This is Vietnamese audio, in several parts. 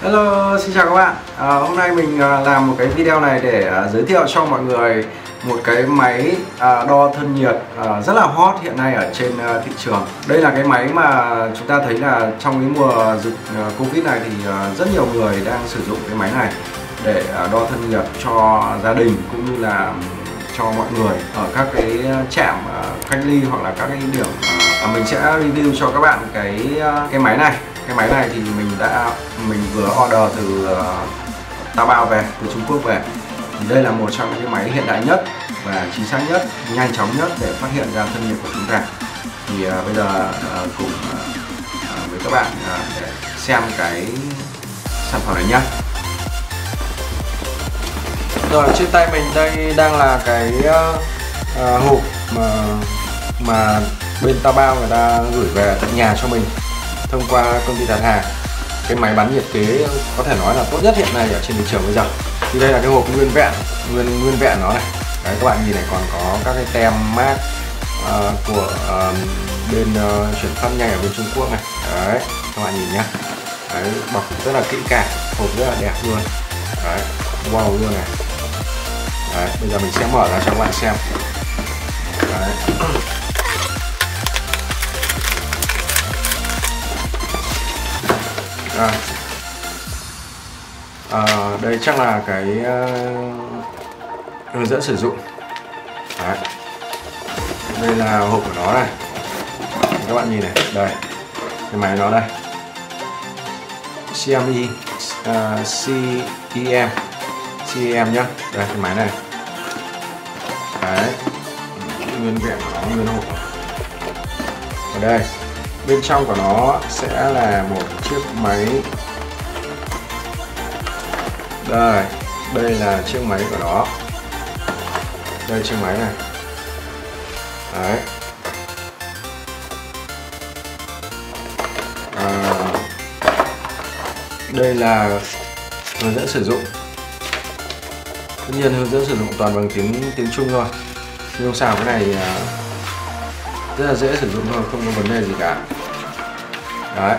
Hello, xin chào các bạn. Hôm nay mình làm một cái video này để giới thiệu cho mọi người một cái máy đo thân nhiệt rất là hot hiện nay ở trên thị trường. Đây là cái máy mà chúng ta thấy là trong cái mùa dịch Covid này thì rất nhiều người đang sử dụng cái máy này để đo thân nhiệt cho gia đình cũng như là cho mọi người ở các cái trạm cách ly hoặc là các cái điểm. Mình sẽ review cho các bạn cái máy này. Cái máy này thì mình vừa order từ Taobao về, từ Trung Quốc về. Thì đây là một trong những cái máy hiện đại nhất và chính xác nhất, nhanh chóng nhất để phát hiện ra thân nhiệt của chúng ta. Thì bây giờ cùng với các bạn để xem cái sản phẩm này nhé. Rồi, trên tay mình đây đang là cái hộp mà bên Taobao người ta gửi về tận nhà cho mình thông qua công ty đặt hàng. Cái máy bắn nhiệt kế có thể nói là tốt nhất hiện nay ở trên thị trường bây giờ. Thì đây là cái hộp nguyên vẹn nó này. Đấy, các bạn nhìn này, còn có các cái tem mác của bên chuyển phát nhanh ở bên Trung Quốc này. Đấy, các bạn nhìn nhé. Đấy, bọc rất là kỹ càng, hộp rất là đẹp luôn. Đấy, wow luôn này. Đấy, bây giờ mình sẽ mở ra cho các bạn xem. Đấy. Đây chắc là cái hướng dẫn sử dụng. Đấy. Đây là hộp của nó này, các bạn nhìn này, đây cái máy nó đây, CME CEM nhá, đây cái máy này. Đấy, nguyên vẹn của nó, nguyên hộp. Ở đây bên trong của nó sẽ là một chiếc máy. Đây là chiếc máy của nó. Đây chiếc máy này. Đấy. Đây là hướng dẫn sử dụng. Tất nhiên hướng dẫn sử dụng toàn bằng tiếng Trung thôi. Nhưng không sao, cái này rất là dễ sử dụng thôi, không có vấn đề gì cả. Đấy.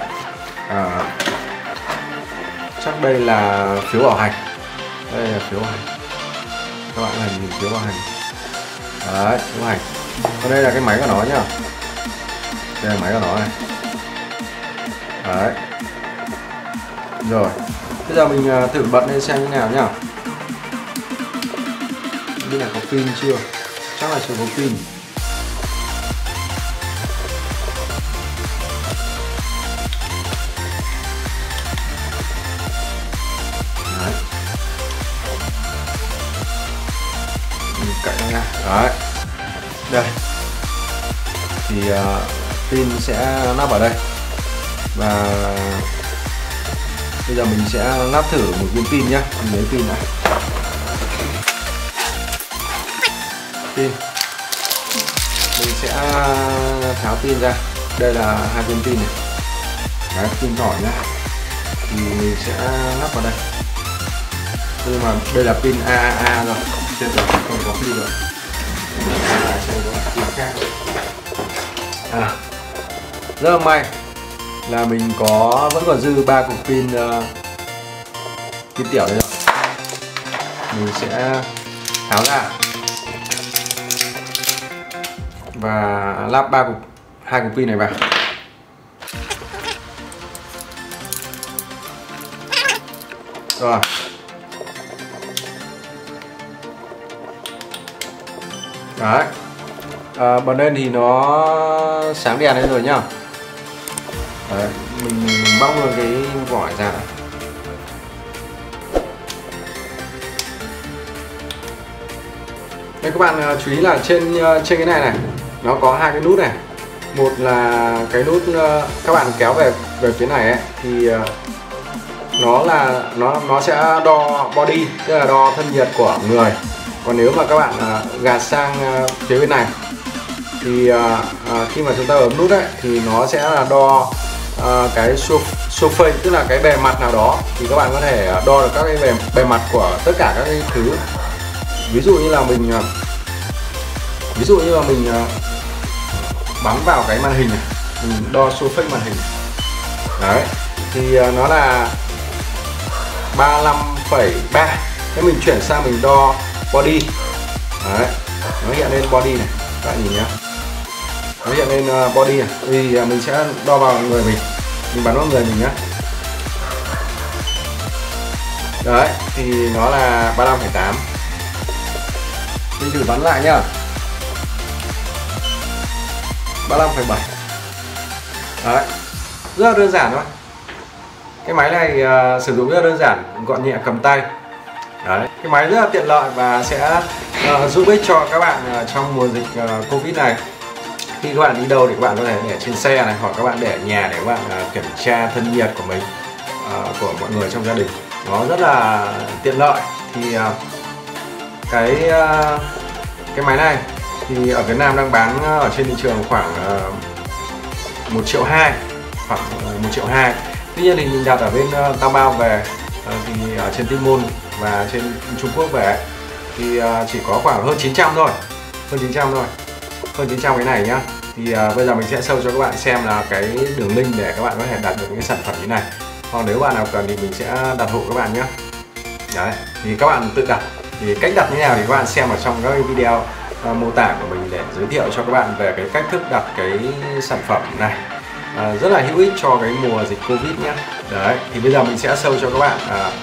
Chắc đây là phiếu bảo hành. Đây là phiếu bảo hành. Các bạn là nhìn phiếu bảo hành. Đấy, phiếu bảo hành. Còn đây là cái máy của nó nhá. Đây là máy của nó này. Đấy. Rồi, bây giờ mình thử bật lên xem như nào nhá. Không biết là có pin chưa? Chắc là chưa có pin. Đấy. Mình cậy nó ra. Đấy. Đây. Thì pin sẽ lắp ở đây. Và bây giờ mình sẽ lắp thử một viên pin nhé. Mình lấy pin này. Pin. Mình sẽ tháo pin ra. Đây là hai viên pin này. Đấy, pin nhỏ nhá. Thì mình sẽ lắp vào đây. Nhưng mà đây là pin AAA rồi, trên đó không có pin rồi. Trên đó pin khác. Rất là may là mình vẫn còn dư 3 cục pin tiểu đây rồi. Mình sẽ tháo ra và lắp 2 cục pin này vào. Rồi. Đấy. Bật lên thì nó sáng đèn lên rồi nhá. Đấy, mình bóc luôn cái vỏ ra. Đây, các bạn chú ý là trên cái này nó có hai cái nút này. Một là cái nút các bạn kéo về phía này ấy, thì nó sẽ đo body, tức là đo thân nhiệt của người. Còn nếu mà các bạn gạt sang phía bên này thì khi mà chúng ta bấm nút ấy thì nó sẽ là đo cái surface, tức là cái bề mặt nào đó. Thì các bạn có thể đo được các cái bề mặt của tất cả các cái thứ. Ví dụ như là mình bấm vào cái màn hình này, mình đo surface màn hình. Đấy, thì nó là 35,3. Thế mình chuyển sang mình đo body. Đấy, nó hiện lên body này, các bạn nhìn nhé, nó hiện lên body này. Thì mình sẽ đo vào người mình bắn vào người mình nhé. Đấy, thì nó là 35,8. Mình thử bắn lại nhá. 35,7. Đấy, rất là đơn giản thôi. Cái máy này sử dụng rất là đơn giản, gọn nhẹ, cầm tay. Đấy, cái máy rất là tiện lợi và sẽ giúp ích cho các bạn trong mùa dịch Covid này. Khi các bạn đi đâu thì các bạn có thể để trên xe này, hoặc các bạn để ở nhà để các bạn kiểm tra thân nhiệt của mình, của mọi người trong gia đình. Nó rất là tiện lợi. Thì cái máy này thì ở Việt Nam đang bán ở trên thị trường khoảng 1,2 triệu, khoảng 1,2 triệu. Tuy nhiên thì mình đặt ở bên Taobao về, thì ở trên Tmall và trên Trung Quốc về thì chỉ có khoảng hơn 900 thôi, hơn 900 cái này nhá. Thì bây giờ mình sẽ show cho các bạn xem là cái đường link để các bạn có thể đặt được những cái sản phẩm như này. Còn nếu bạn nào cần thì mình sẽ đặt hộ các bạn nhé. Đấy, thì các bạn tự đặt. Thì cách đặt như nào thì các bạn xem ở trong các video mô tả của mình để giới thiệu cho các bạn về cái cách thức đặt cái sản phẩm này. Rất là hữu ích cho cái mùa dịch Covid nhé. Đấy, thì bây giờ mình sẽ show cho các bạn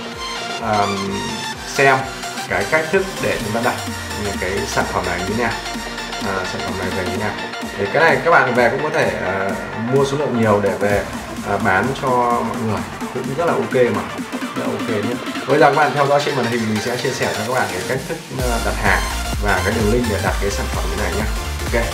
xem cái cách thức để chúng ta đặt cái sản phẩm này như thế nào. Sản phẩm này về như thế nào. Thì cái này các bạn về cũng có thể mua số lượng nhiều để về bán cho mọi người, cũng rất là ok mà, rất là ok nhé. Bây giờ các bạn theo dõi trên màn hình, mình sẽ chia sẻ cho các bạn cái cách thức đặt hàng và cái đường link để đặt cái sản phẩm như này nhé. Ok.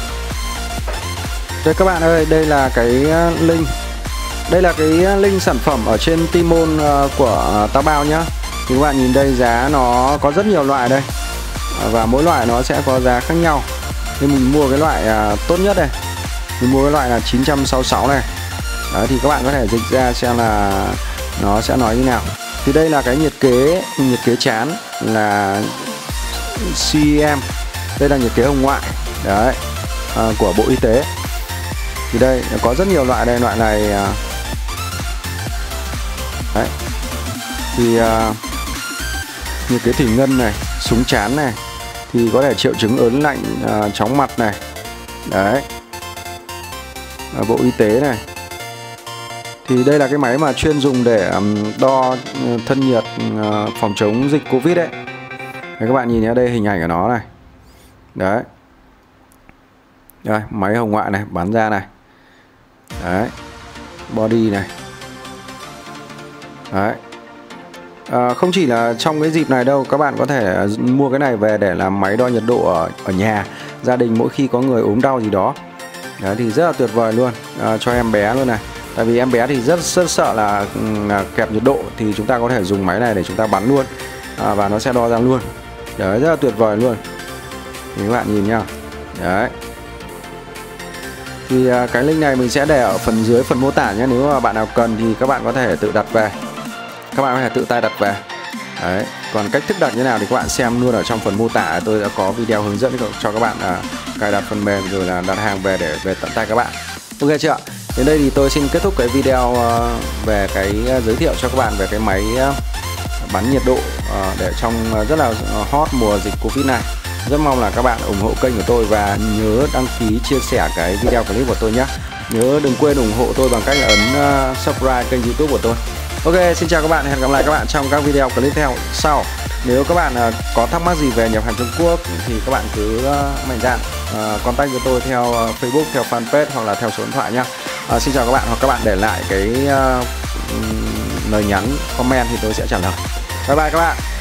Đây các bạn ơi, đây là cái link. Đây là cái link sản phẩm ở trên Tmall của Taobao nhá. Thì các bạn nhìn đây, giá nó có rất nhiều loại đây. Và mỗi loại nó sẽ có giá khác nhau. Nhưng mình mua cái loại tốt nhất đây. Mình mua cái loại là 966 này. Đấy, thì các bạn có thể dịch ra xem là nó sẽ nói như nào. Thì đây là cái nhiệt kế trán là CEM. Đây là nhiệt kế hồng ngoại. Đấy, của Bộ Y tế. Thì đây có rất nhiều loại đây, loại này đấy. Thì nhiệt kế thủy ngân này, súng trán này, thì có thể triệu chứng ớn lạnh, chóng mặt này. Đấy, Bộ Y tế này. Thì đây là cái máy mà chuyên dùng để đo thân nhiệt, phòng chống dịch Covid đấy. Đấy, các bạn nhìn nhé, đây hình ảnh của nó này. Đấy. Đây, máy hồng ngoại này, bán ra này. Đấy, body này. Đấy. Không chỉ là trong cái dịp này đâu, các bạn có thể mua cái này về để làm máy đo nhiệt độ ở nhà, gia đình mỗi khi có người ốm đau gì đó. Đấy, thì rất là tuyệt vời luôn, cho em bé luôn này. Tại vì em bé thì rất sợ là kẹp nhiệt độ, thì chúng ta có thể dùng máy này để chúng ta bắn luôn, và nó sẽ đo ra luôn. Đấy, rất là tuyệt vời luôn. Thì các bạn nhìn nhá. Đấy. Thì cái link này mình sẽ để ở phần dưới phần mô tả nhé. Nếu mà bạn nào cần thì các bạn có thể tự đặt về. Các bạn có thể tự tay đặt về. Đấy. Còn cách thức đặt như nào thì các bạn xem luôn ở trong phần mô tả. Tôi đã có video hướng dẫn cho các bạn cài đặt phần mềm rồi là đặt hàng về để về tận tay các bạn. Ok chưa? Đến đây thì tôi xin kết thúc cái video về cái giới thiệu cho các bạn về cái máy bắn nhiệt độ để trong rất là hot mùa dịch Covid này. Rất mong là các bạn ủng hộ kênh của tôi và nhớ đăng ký, chia sẻ cái video clip của tôi nhé. Nhớ đừng quên ủng hộ tôi bằng cách ấn subscribe kênh YouTube của tôi. Ok, xin chào các bạn, hẹn gặp lại các bạn trong các video clip theo sau. Nếu các bạn có thắc mắc gì về nhập hàng Trung Quốc thì các bạn cứ mạnh dạn contact với tôi theo Facebook, theo fanpage hoặc là theo số điện thoại nhé. Xin chào các bạn, hoặc các bạn để lại cái lời nhắn comment thì tôi sẽ trả lời. Bye bye các bạn.